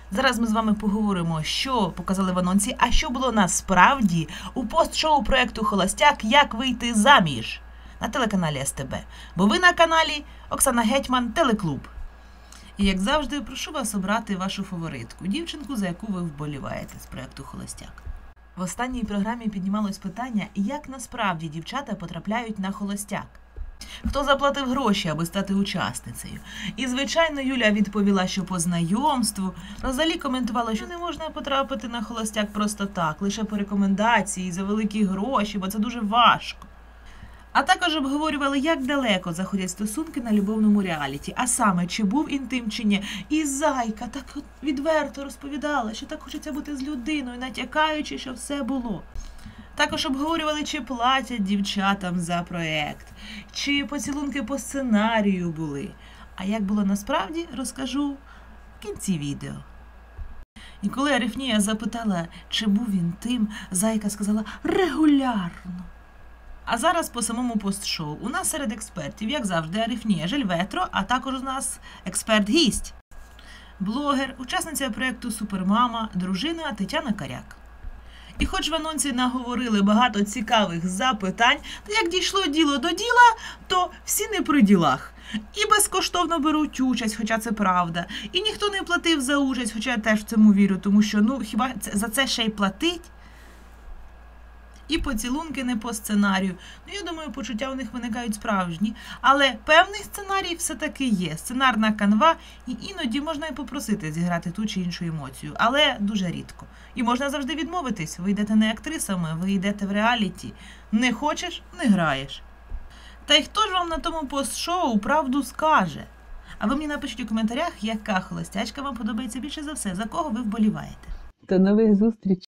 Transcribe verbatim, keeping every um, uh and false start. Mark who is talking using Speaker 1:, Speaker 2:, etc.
Speaker 1: Зараз ми з вами поговоримо, що показали в анонсі, а що було насправді у пост-шоу проєкту «Холостяк. Як вийти заміж» на телеканалі ес те бе. Бо ви на каналі Оксана Гетьман, Телеклуб. І, як завжди, прошу вас обрати вашу фаворитку, дівчинку, за яку ви вболіваєте з проєкту «Холостяк». В останній програмі піднімалось питання, як насправді дівчата потрапляють на «Холостяк». Хто заплатив гроші, аби стати учасницею? І, звичайно, Юля відповіла, що по знайомству. Розалі коментувала, що не можна потрапити на «Холостяк» просто так, лише по рекомендації, за великі гроші, бо це дуже важко. А також обговорювали, як далеко заходять стосунки на любовному реаліті, а саме, чи був інтим, чи ні. І Зайка так відверто розповідала, що так хочеться бути з людиною, натякаючи, що все було. Також обговорювали, чи платять дівчатам за проєкт, чи поцілунки по сценарію були. А як було насправді, розкажу в кінці відео. І коли Арифнія запитала, чи був інтим, Зайка сказала «регулярно». А зараз по самому пост-шоу. У нас серед експертів, як завжди, Арифнія Жельветро, а також у нас експерт-гість. Блогер, учасниця проєкту «Супермама», дружина Тетяна Каряк. І хоч в анонсі наговорили багато цікавих запитань, то як дійшло діло до діла, то всі не при ділах. І безкоштовно беруть участь, хоча це правда. І ніхто не платив за участь, хоча я теж в цьому вірю, тому що, ну, хіба за це ще й платить? І поцілунки не по сценарію. Ну, я думаю, почуття у них виникають справжні. Але певний сценарій все-таки є. Сценарна канва, і іноді можна і попросити зіграти ту чи іншу емоцію. Але дуже рідко. І можна завжди відмовитись. Ви йдете не актрисами, ви йдете в реаліті. Не хочеш – не граєш. Та й хто ж вам на тому пост-шоу правду скаже? А ви мені напишіть у коментарях, яка холостячка вам подобається більше за все, за кого ви вболіваєте.
Speaker 2: До нових зустрічей!